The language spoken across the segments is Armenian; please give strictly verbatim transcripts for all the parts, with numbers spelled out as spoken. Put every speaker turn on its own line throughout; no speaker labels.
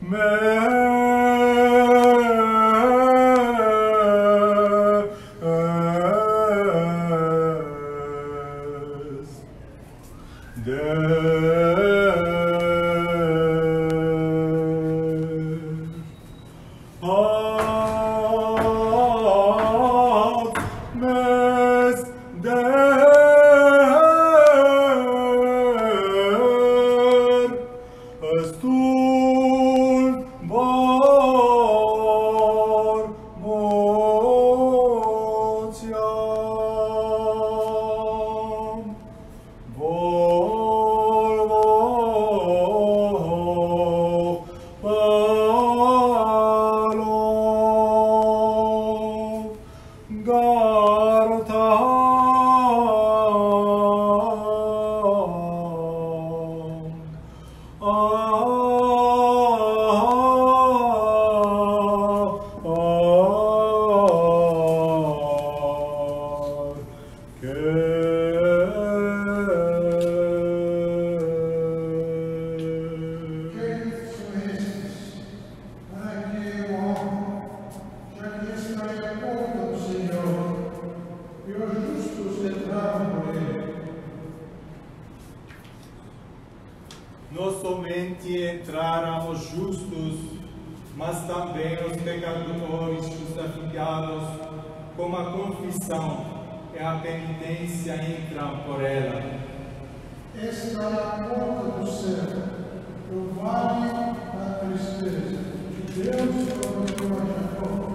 Não somente entraram os justos, mas também os pecadores justificados, com a confissão e a penitência entram por ela.
Esta é a porta do céu, o vale da tristeza, de Deus prometeu a Jacó.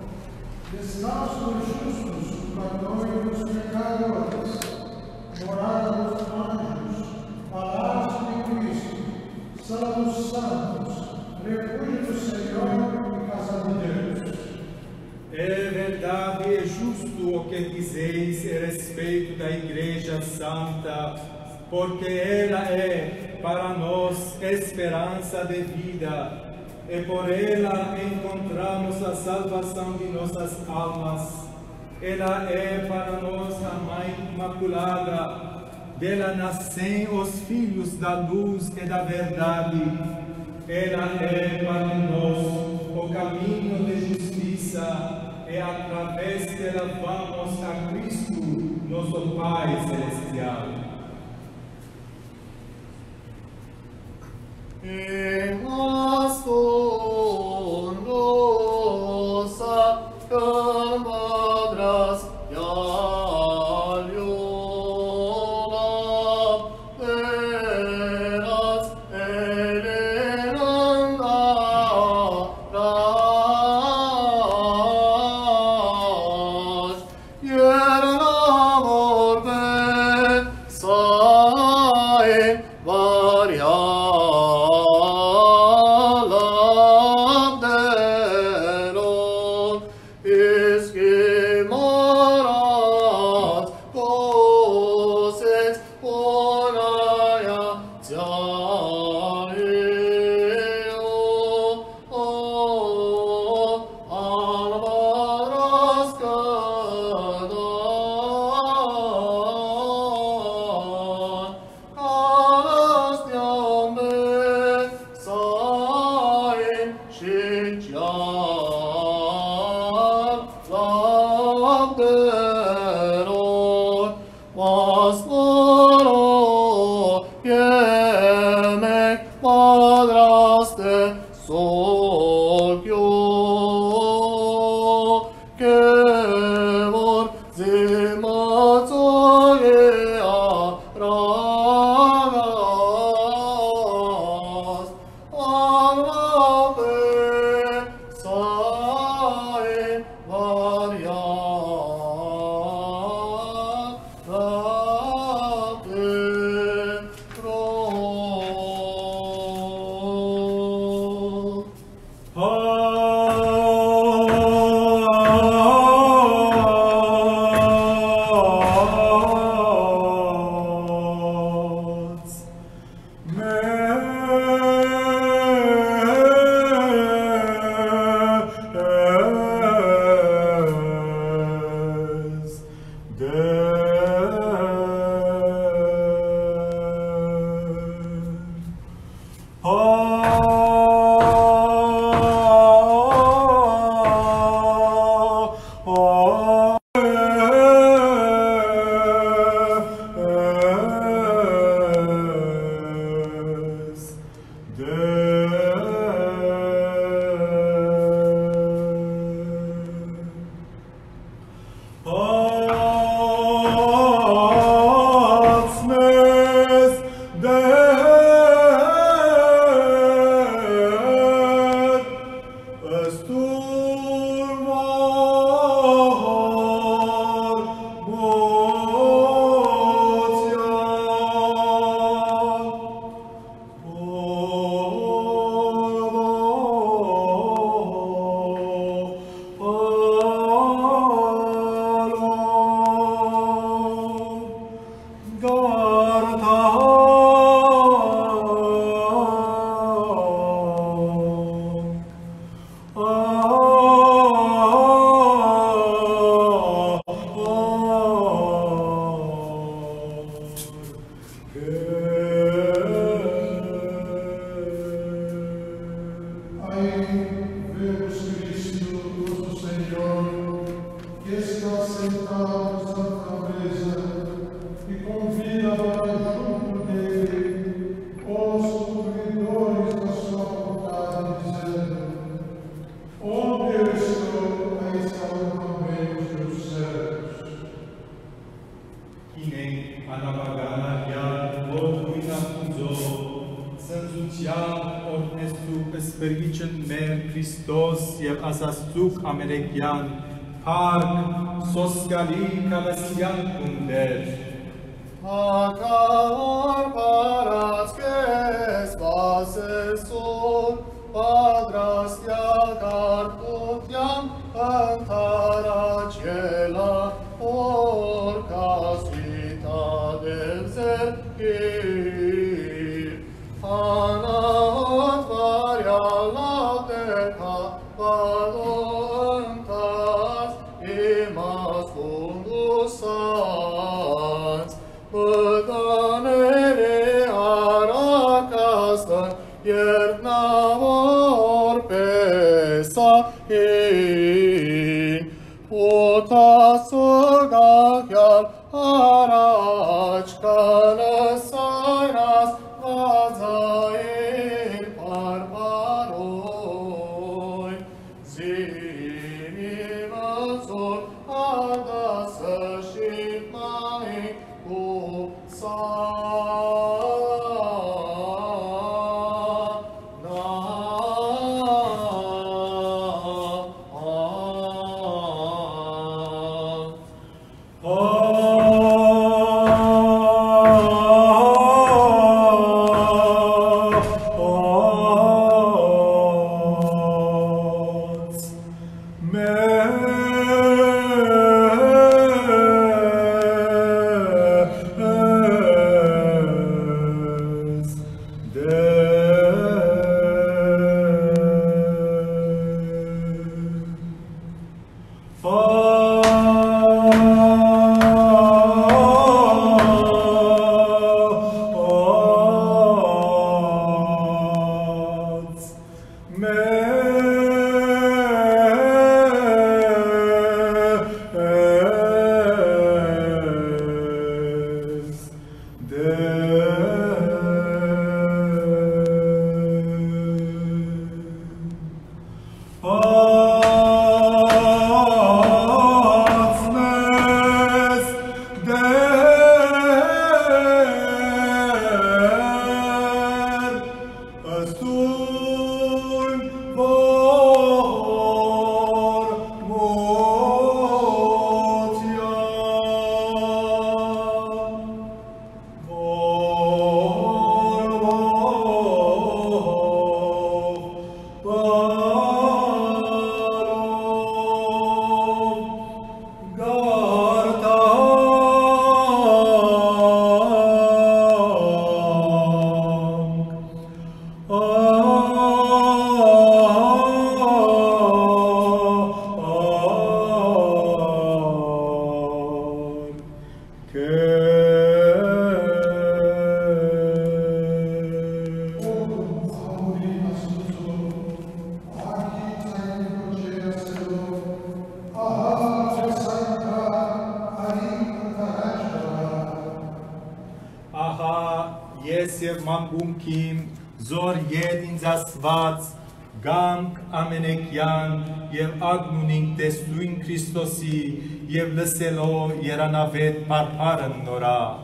Descalço os justos, padrões dos pecadores, morada dos anjos, palácio de Cristo, sala dos santos, refúgio do Senhor e casa de Deus.
É verdade e justo o que dizeis a respeito da Igreja Santa, porque ela é para nós esperança de vida, e por ela encontramos a salvação de nossas almas. Ela é para nós a Mãe Imaculada, dela nascem os filhos da luz e da verdade. Ela é para nós o caminho de justiça, e através dela vamos a Cristo, nosso Pai Celestial.
In astonosa camadras Yaliola eras elenanda ras Yeranamor besae varia
Oh
Aí vemos Cristo, nosso Senhor, que está sentado em santa mesa e convida para junto dele os cumpridores da sua vontade, dizendo: onde eu estou, aí estão também os meus servos.
Kinen anabagana ya vodruina punzo, sanzutiam ornestu espergicen mer Christos jev asastuk amerekian, park sosgali kalasian kunder.
Acar paras que spases sun, padras tia cartutiam antara ciela, orcas vita del sergir. Anaot varia lauteca, vado antas, imas fundus sans, Bădanere aracastan, iernavor pesa in, puta sogachial araci calasairas vazair barbaroi, zini văzut adasă și mai
Iesev mambumkim, zor jedin zasvats, gamk amenekian, jev agnunin testuin Christosi, jev lăselo ieranavet parparan nora.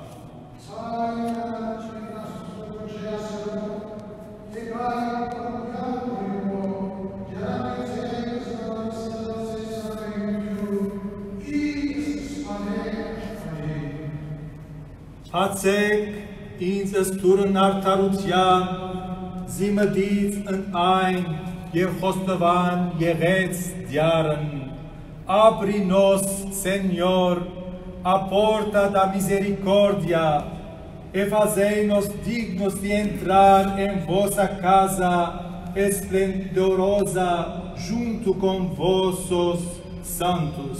Hatzek ins esturn artarutian, zimădiți în ain, jev hostovan jereț diaren, abri nos, Señor, a porta da misericordia, e fazei-nos dignos de entrar em vossa casa esplendorosa junto com vossos santos.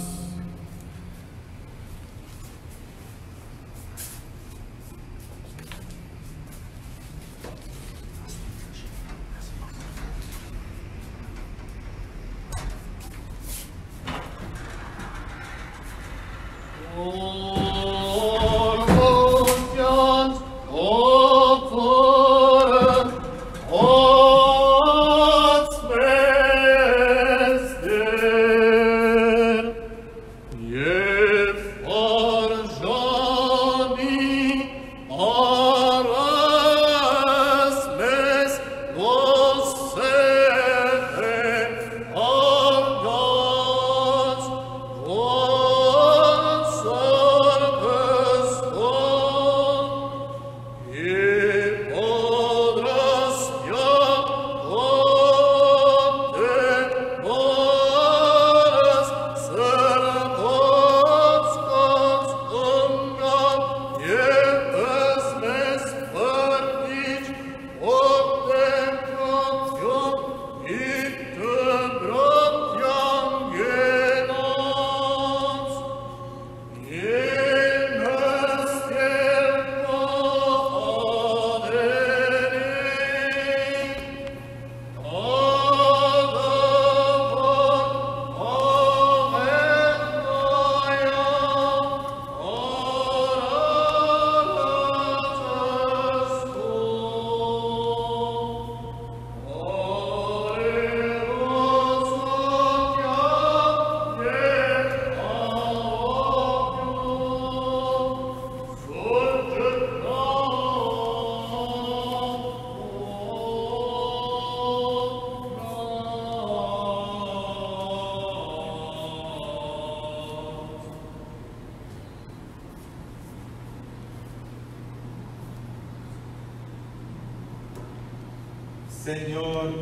Senhor,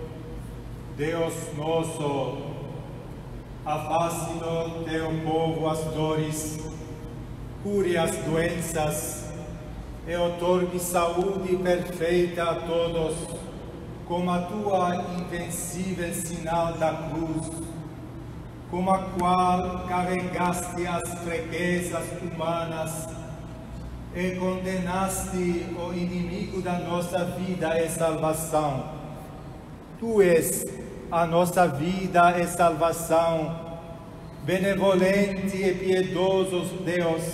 Deus nosso, afaste do teu povo as dores, cure as doenças e outorgue saúde perfeita a todos, como a tua invencível sinal da cruz, com a qual carregaste as fraquezas humanas e condenaste o inimigo da nossa vida e salvação. Tu és a nossa vida e salvação, benevolente e piedoso Deus.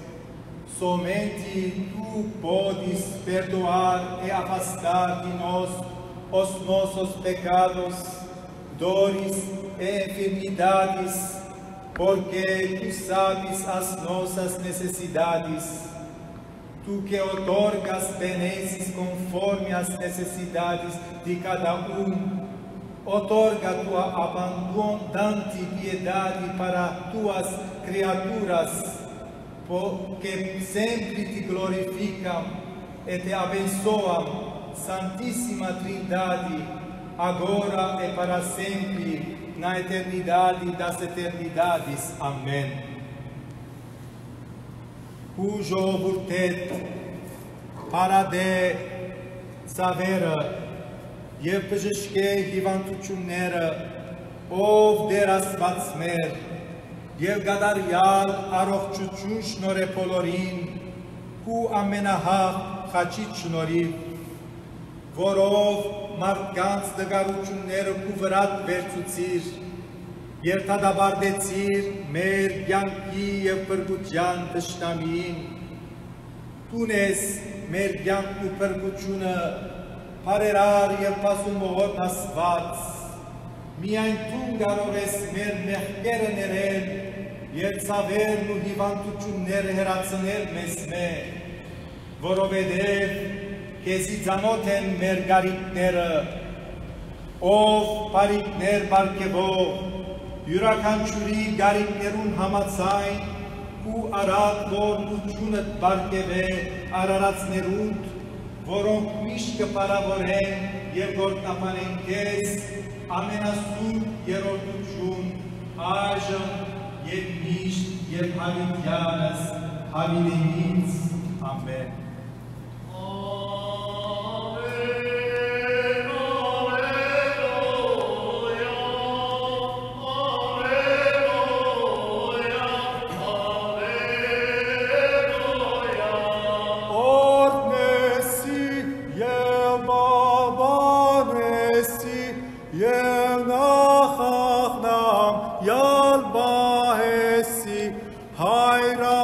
Somente Tu podes perdoar e afastar de nós os nossos pecados, dores e enfermidades, porque Tu sabes as nossas necessidades. Tu que outorgas benesses conforme as necessidades de cada um, outorga Tua abundante piedade para Tuas criaturas, porque sempre Te glorificam e Te abençoam, Santíssima Trindade, agora e para sempre, na eternidade das eternidades. Amém. Cujo vurtet para de savera, je pëzhëshke hivantu qunera, ov deras vacmer, je gadarjal aroh quqush nore polorin, ku amenaha khachit nori, vorov markans de garuqunera ku vrat vercucir, Jer ta da bardecir, mer bjanki e përguqjan të shtamin. Tunes, mer bjanku përguquna, parerar je pasumbohot asvac. Miajn tungarores mer mehkeren e ren, jer saver nu hivantu quner heracëner mesme. Vorovedev, kezi zanoten mer garitnerë, ov paritner barkevov, յուրաքանչյուրի գարիկներուն համացայն ու արատ ողորմությունդ բարգևե արարածներուն, որոնք միշտ կպարավորեն և գործնապանեն քեզ ամենասուրբ երրորդություն, այժմ և միշտ և հավիտյանս հավիտենից։ Ամեն։
Հայր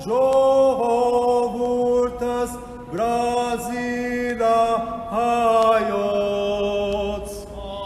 jovurtas Brazila hajots.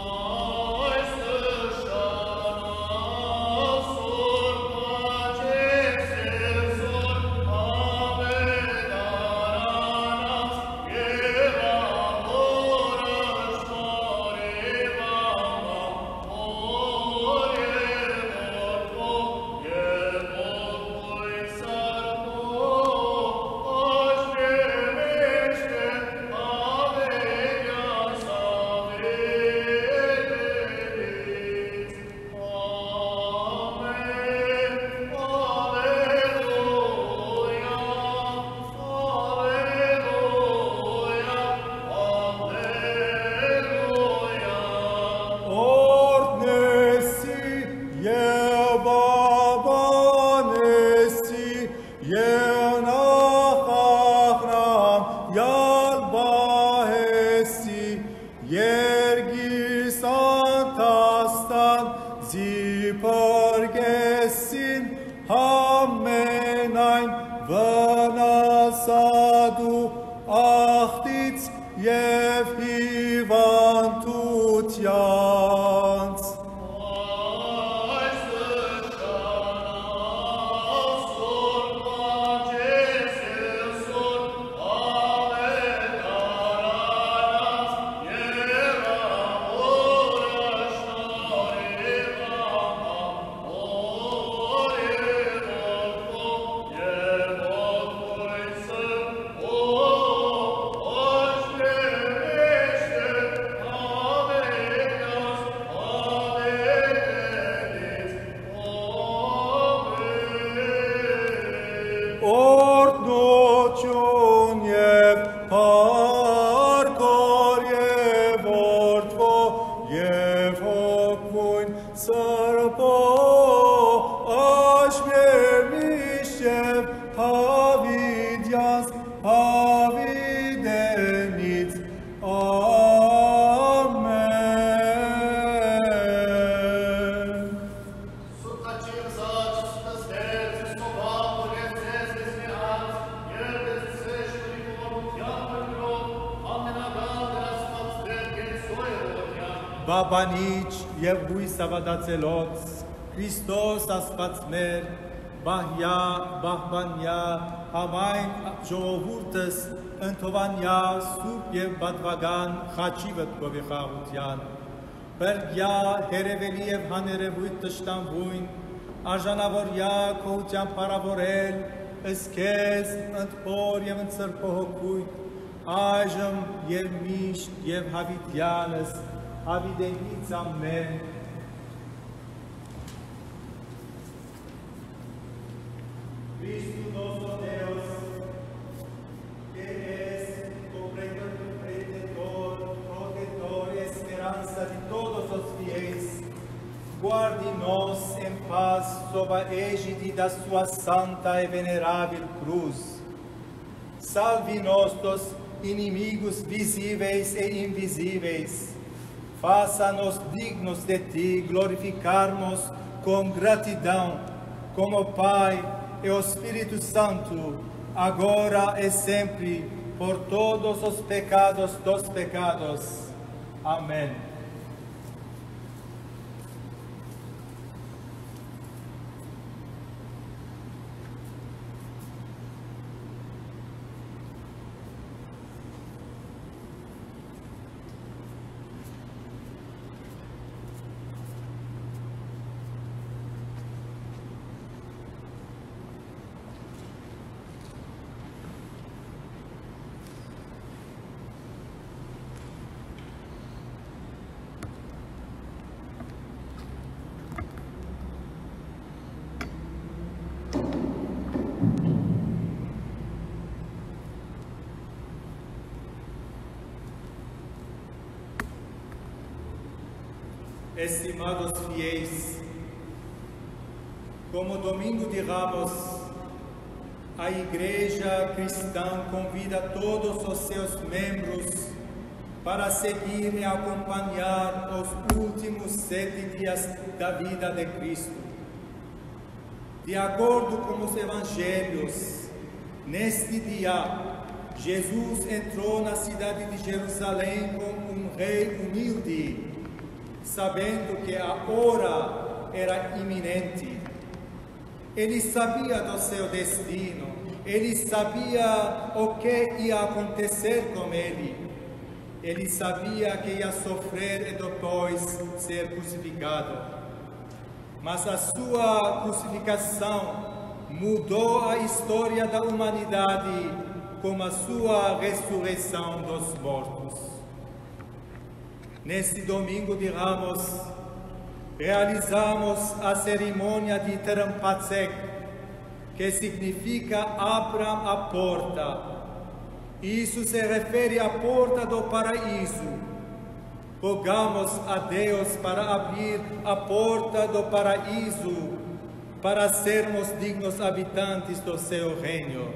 Babanic, Yevui Savadazelot, Christos Aspatsmer, Bahia, Bahbania, Amain, Jovurtas, Antovania, Supiev Badvagan, Hachivat Govechahutian, Bergia, Hereveliev Hanerevuit Tashtamvuin, Arjanavoria, Koutian Paravorel, Eskes, Antporiam and Serpohokuit, Ajam, Yevmish, Yev Havitianas, Havideniz, Amen. Cristo nosso Deus, que és o Redentor, protetor e esperança de todos os fiéis, guarde-nos em paz sob a égide da sua santa e venerável cruz. Salve-nos dos inimigos visíveis e invisíveis. Faça-nos dignos de ti, glorificarmos com gratidão, como Pai e o Espírito Santo, agora e sempre, por todos os pecados dos pecados. Amém. Estimados fiéis, como Domingo de Ramos, a Igreja Cristã convida todos os seus membros para seguir e acompanhar os últimos sete dias da vida de Cristo. De acordo com os evangelhos, neste dia, Jesus entrou na cidade de Jerusalém como um rei humilde, sabendo que a hora era iminente. Ele sabia do seu destino, ele sabia o que ia acontecer com ele. Ele sabia que ia sofrer e depois ser crucificado. Mas a sua crucificação mudou a história da humanidade com a sua ressurreição dos mortos. Neste domingo de Ramos, realizamos a cerimônia de Terampatzek, que significa abra a porta. Isso se refere à porta do paraíso. Rogamos a Deus para abrir a porta do paraíso, para sermos dignos habitantes do seu reino.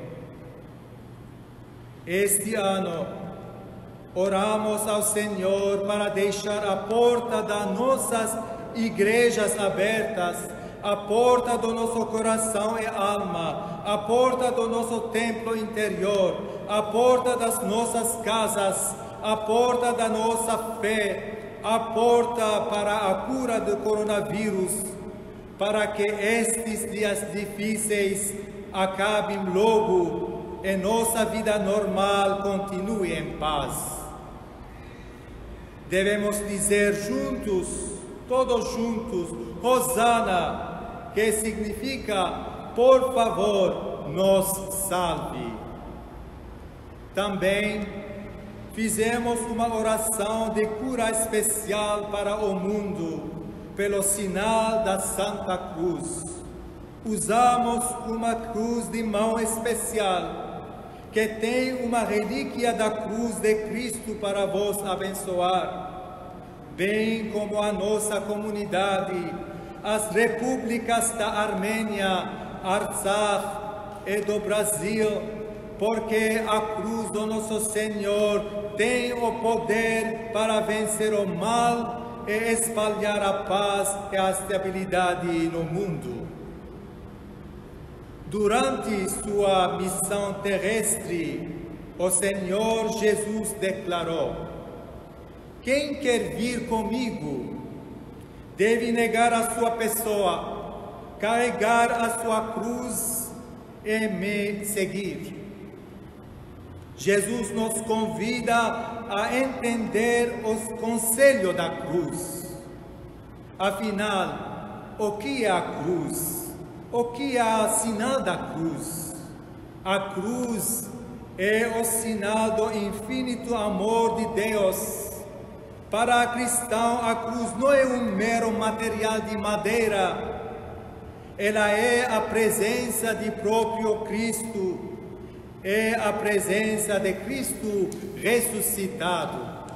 Este ano, oramos ao Senhor para deixar a porta das nossas igrejas abertas, a porta do nosso coração e alma, a porta do nosso templo interior, a porta das nossas casas, a porta da nossa fé, a porta para a cura do coronavírus, para que estes dias difíceis acabem logo e nossa vida normal continue em paz. Devemos dizer juntos, todos juntos, Hosana, que significa, por favor, nos salve. Também fizemos uma oração de cura especial para o mundo, pelo sinal da Santa Cruz. Usamos uma cruz de mão especial, que tem uma relíquia da cruz de Cristo para vos abençoar, bem como a nossa comunidade, as repúblicas da Armênia, Artsakh e do Brasil, porque a cruz do nosso Senhor tem o poder para vencer o mal e espalhar a paz e a estabilidade no mundo. Durante sua missão terrestre, o Senhor Jesus declarou: quem quer vir comigo deve negar a sua pessoa, carregar a sua cruz e me seguir. Jesus nos convida a entender os conselhos da cruz. Afinal, o que é a cruz? O que é o sinal da cruz? A cruz é o sinal do infinito amor de Deus. Para a cristão, a cruz não é um mero material de madeira. Ela é a presença de próprio Cristo. É a presença de Cristo ressuscitado.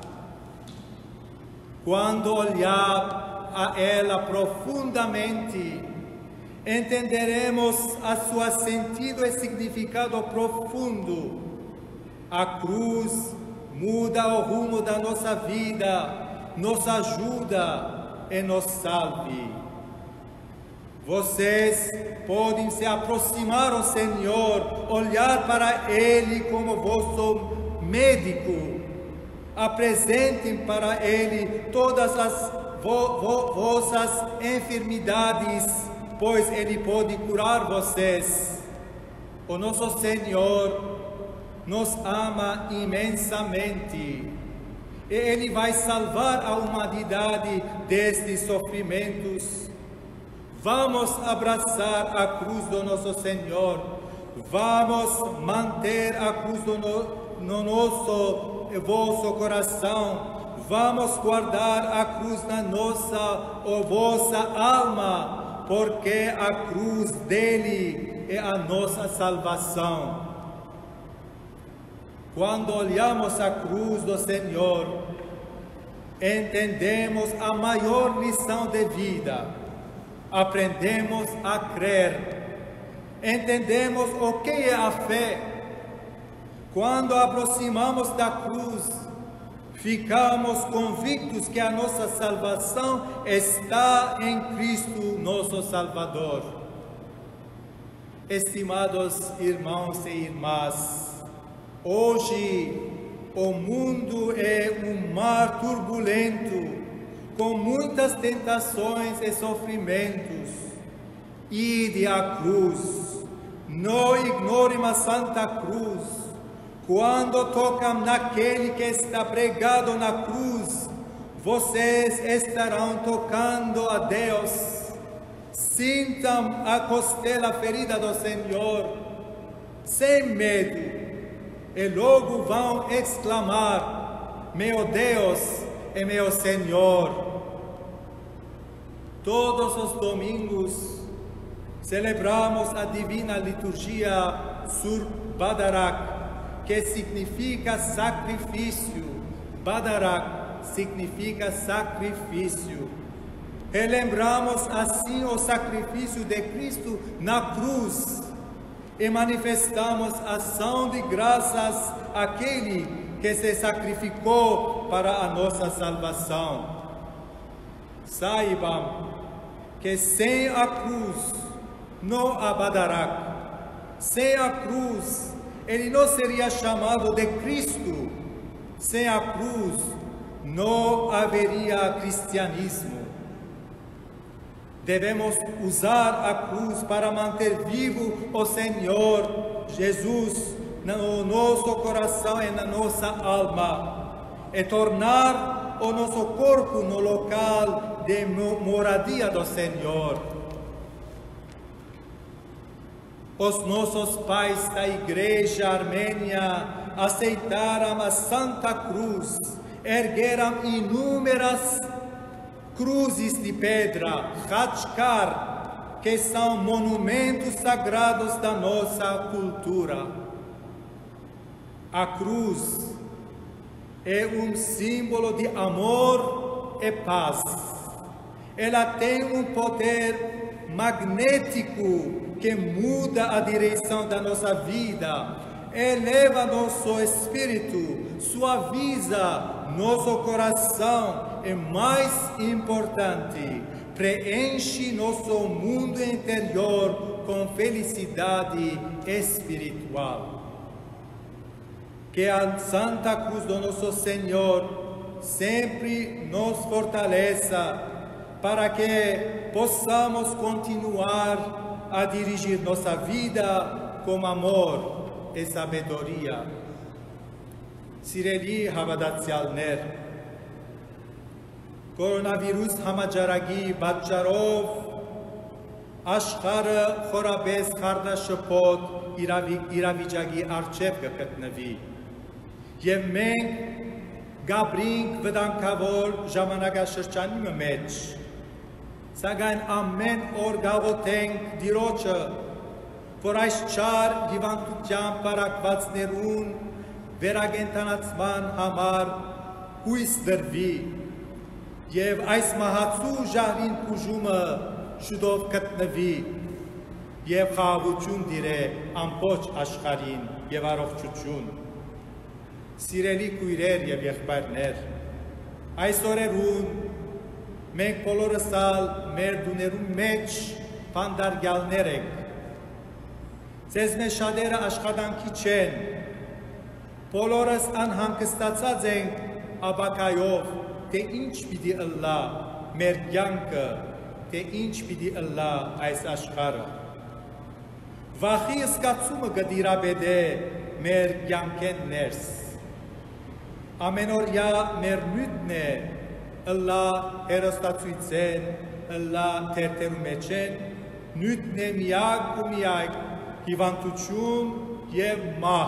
Quando olhar a ela profundamente, entenderemos a seu sentido e significado profundo. A cruz muda o rumo da nossa vida, nos ajuda e nos salve. Vocês podem se aproximar ao Senhor, olhar para Ele como vosso médico. Apresentem para Ele todas as vo vo vossas enfermidades, pois Ele pode curar vocês. O nosso Senhor nos ama imensamente e Ele vai salvar a humanidade destes sofrimentos. Vamos abraçar a cruz do nosso Senhor, vamos manter a cruz do no, no nosso e vosso coração, vamos guardar a cruz na nossa ou vossa alma, porque a cruz dele é a nossa salvação. Quando olhamos a cruz do Senhor, entendemos a maior lição de vida. Aprendemos a crer, entendemos o que é a fé. Quando aproximamos da cruz, ficamos convictos que a nossa salvação está em Cristo, nosso Salvador. estimados irmãos e irmãs, hoje o mundo é um mar turbulento, com muitas tentações e sofrimentos. Ide à cruz, não ignorem a Santa Cruz. Quando tocam naquele que está pregado na cruz, vocês estarão tocando a Deus. Sintam a costela ferida do Senhor, sem medo, e logo vão exclamar: meu Deus e meu Senhor. Todos os domingos celebramos a divina liturgia sur Badarak, que significa sacrifício. Badarak significa sacrifício. Relembramos assim o sacrifício de Cristo na cruz e manifestamos ação de graças àquele que se sacrificou para a nossa salvação. Saibam que sem a cruz não há Badarak. Sem a cruz, ele não seria chamado de Cristo. Sem a cruz, não haveria cristianismo. Devemos usar a cruz para manter vivo o Senhor Jesus no nosso coração e na nossa alma, e tornar o nosso corpo no local de moradia do Senhor. Os nossos pais da Igreja Armênia aceitaram a Santa Cruz, ergueram inúmeras cruzes de pedra, Khachkar, que são monumentos sagrados da nossa cultura. A cruz é um símbolo de amor e paz. Ela tem um poder magnético que muda a direção da nossa vida, eleva nosso espírito, suaviza nosso coração e, mais importante, preenche nosso mundo interior com felicidade espiritual. Que a Santa Cruz do Nosso Senhor sempre nos fortaleça para que possamos continuar a dirigir nossa vida com amor e sabedoria. Sireli Havadatsialner, Coronavirus Hamajaragi Badjarov, Ashkar Khorabes Kharda Shapot Iravijagi Archev Gakatnavi. Եվ մենք գաբրինք վտանգավոր ժամանակաշրջանի մեջ, սակայն ամեն օր գաղութենք Տիրոջը, որ այս չար հիվանդությամբ պարակվածներուն վերագենտանացման համար հույս դրվի, եւ այս մահացու ժահրին բուժումը շուտով գտնվի, եւ խաղաղություն դիրե ամբողջ աշխարհին եւ առողջություն։ Սիրելի քույրեր եւ եղբայրներ, այս օրերուն մենք բոլորս ալ մեր դուներուն մեջ փանդարգյալներ ենք։ Ձեզ մեջ շատերը աշխատանքի չեն, բոլորս անհանգստացած ենք ապակայով, թե ինչ պիտի ըլլա մեր կյանքը, թե ինչ պիտի ըլլա այս աշխարհը։ Վախի զգացումը կդիրաբեդե մեր կյանքեն ներս։ Ամենօրյա մեր նյութն է ըլլա հերոստացույցեն, ըլլա թերթերու մեջ են, նյութն է միակ ու միակ հիվանդություն և մահ։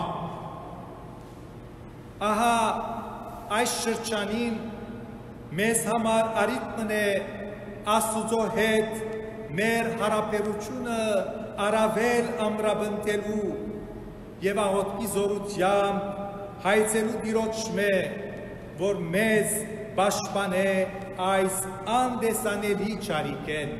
Ահա այս շրջանին մեզ համար արիտմն է Աստուծո հետ մեր հարաբերությունը առավել ամրապնդելու և աղոթքի զորությամբ հայցելու Տիրոջմե, որ մեզ պաշտպանե այս անդեսանելի չարիքեն։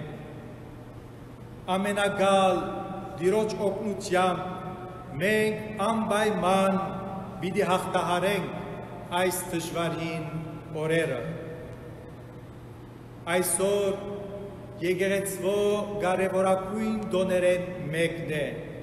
Ամենագալ Տիրոջ օգնությամբ մենք անպայման պիտի հաղթահարենք այս դժվարին օրերը։ Այսօր եկեղեցվո կարևորագույն տոներեն մեկն է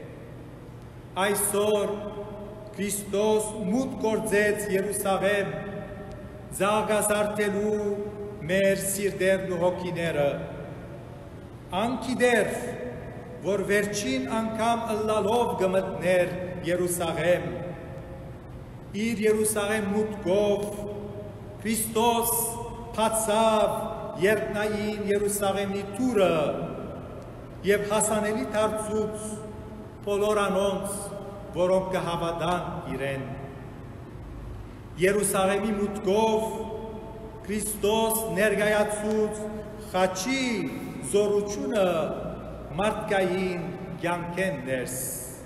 Այսօր Քրիստոս մուտք գործեց Երուսաղեմ, զարգացարդելու մեր սիրտերն ու հոգիները։ Անկիդեր, որ վերջին անգամ ըլլալով գմտներ Երուսաղեմ, իր Երուսաղեմ մուտքով Քրիստոս փացավ երկնային Երուսաղեմի թուրը եւ հասանելի դարձուց բոլոր անոնց, որոնք կհավատան իրեն։ Երուսաղեմի մուտքով Քրիստոս ներկայացուց խաչի զորությունը մարդկային կյանքեն ներս։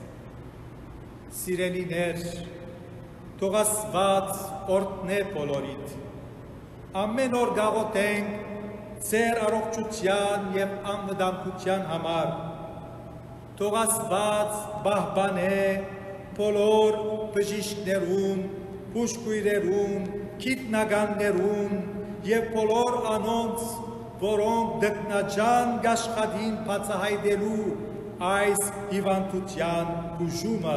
Սիրելիներ, թող Աստված օրհնե բոլորիդ։ Ամեն օր գաղութենք ձեր առողջության եւ անվտանգության համար։ Թող Աստված պահպանե բոլոր բժիշկներուն, բուժքույրերուն, գիտնականներուն եւ բոլոր անոնց, որոնք դգնաջան գաշխատին բացահայտելու այս հիվանդության բուժումը։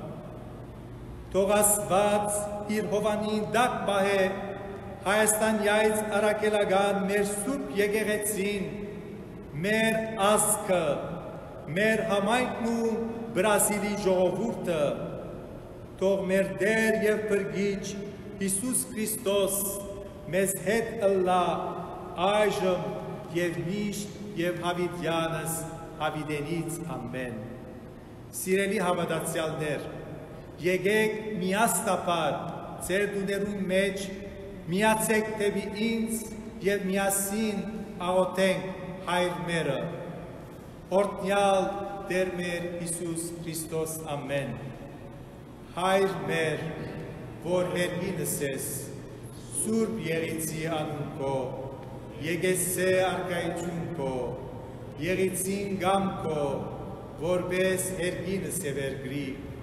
Թող Աստված իր հովանին դակ պահե Հայաստանյայց առաքելական մեր սուրբ եկեղեցին, մեր ազգը, մեր համայնքն ու Բրազիլի ժողովուրդը, թող մեր Տեր եւ Փրկիչ Հիսուս Քրիստոս մեզ հետ ըլլա այժմ եւ միշտ եւ հավիտյանս հավիտենից ամեն։ Սիրելի հավատացյալներ, եկեք միաստապար ձեր դուներուն մեջ միացեք դեպի ինձ եւ միասին աղոթենք Հայր մերը։ Օրհնյալ Տեր մեր Հիսուս Քրիստոս ամեն։ Հայր մեր, որ հերգինս ես, Սուրբ Եղիցի անուն քո, եկեսե արկայություն քո, Եղիցին գամ քո, որպես հերգինս է վերգրի,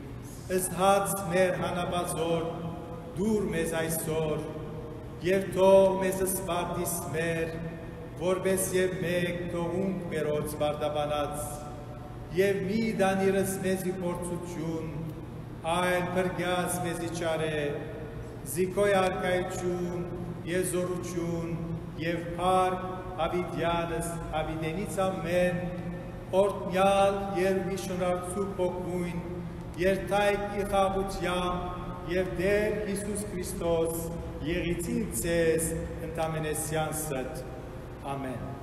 ըստ մեր հանապազոր, դուր մեզ այսօր, եւ թող մեզ սպարտիս մեր, որպես եւ մեկ թողունք մերոց բարդաբանած, եւ մի դանիրս մեզի փորձություն, այլ փրկած մեզի ճարե, զիկոյ արկայություն, եւ զորություն, եւ փառք հավիտյանս հավիտենից ամեն, օրհնյալ եւ միշոնարցու փոքրույն, երթայք իխաղությամբ եւ Տեր Հիսուս Քրիստոս Եղիցին ցես ընդամենեսյանսդ Amen.